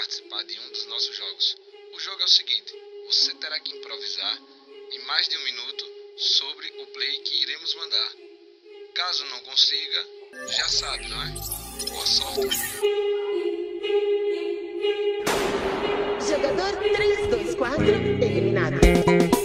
participar de um dos nossos jogos. O jogo é o seguinte: você terá que improvisar em mais de um minuto sobre o play que iremos mandar. Caso não consiga, já sabe, não é? Boa sorte! Jogador 3, 2, 4, eliminado.